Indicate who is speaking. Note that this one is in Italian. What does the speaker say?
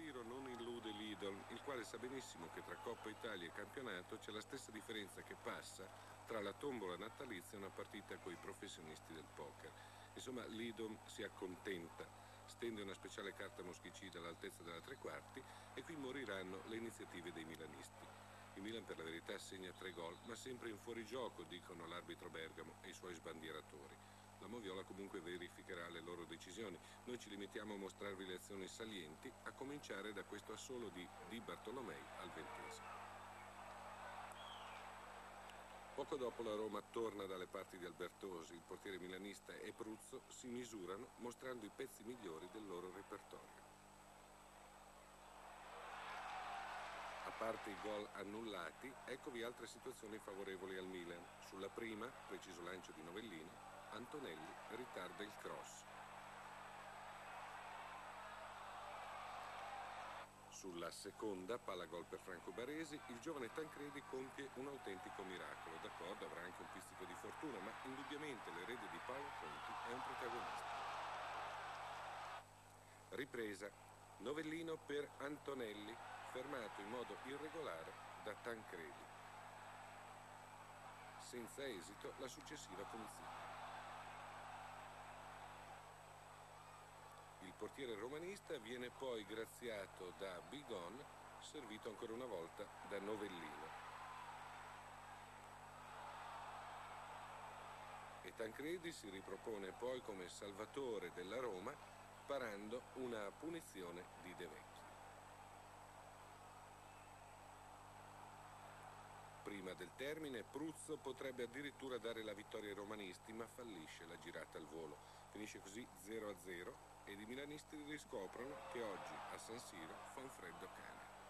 Speaker 1: Siro non illude l'Idol, il quale sa benissimo che tra Coppa Italia e campionato c'è la stessa differenza che passa tra la tombola natalizia e una partita coi professionisti del poker. Insomma, l'Idol si accontenta, stende una speciale carta moschicida all'altezza della tre quarti e qui moriranno le iniziative dei milanisti. Il Milan per la verità segna 3 gol, ma sempre in fuorigioco, dicono l'arbitro Bergamo e i suoi sbandieratori. La Moviola comunque verificherà le loro decisioni. Noi ci limitiamo a mostrarvi le azioni salienti, a cominciare da questo assolo di Di Bartolomei al 20°. Poco dopo la Roma torna dalle parti di Albertosi, il portiere milanista e Pruzzo si misurano mostrando i pezzi migliori del loro repertorio. A parte i gol annullati, eccovi altre situazioni favorevoli al Milan. Sulla prima, preciso lancio di Novellino, Antonelli ritarda il cross. Sulla seconda, palla gol per Franco Baresi, il giovane Tancredi compie un autentico miracolo. D'accordo, avrà anche un pizzico di fortuna, ma indubbiamente l'erede di Paolo Conti è un protagonista. Ripresa, Novellino per Antonelli, fermato in modo irregolare da Tancredi. Senza esito la successiva punizione. Il portiere romanista viene poi graziato da Bigon, servito ancora una volta da Novellino. E Tancredi si ripropone poi come salvatore della Roma, parando una punizione di De Vecchio. Prima del termine, Pruzzo potrebbe addirittura dare la vittoria ai romanisti, ma fallisce la girata al volo. Finisce così 0-0 ed i milanisti riscoprono che oggi a San Siro fa un freddo cane.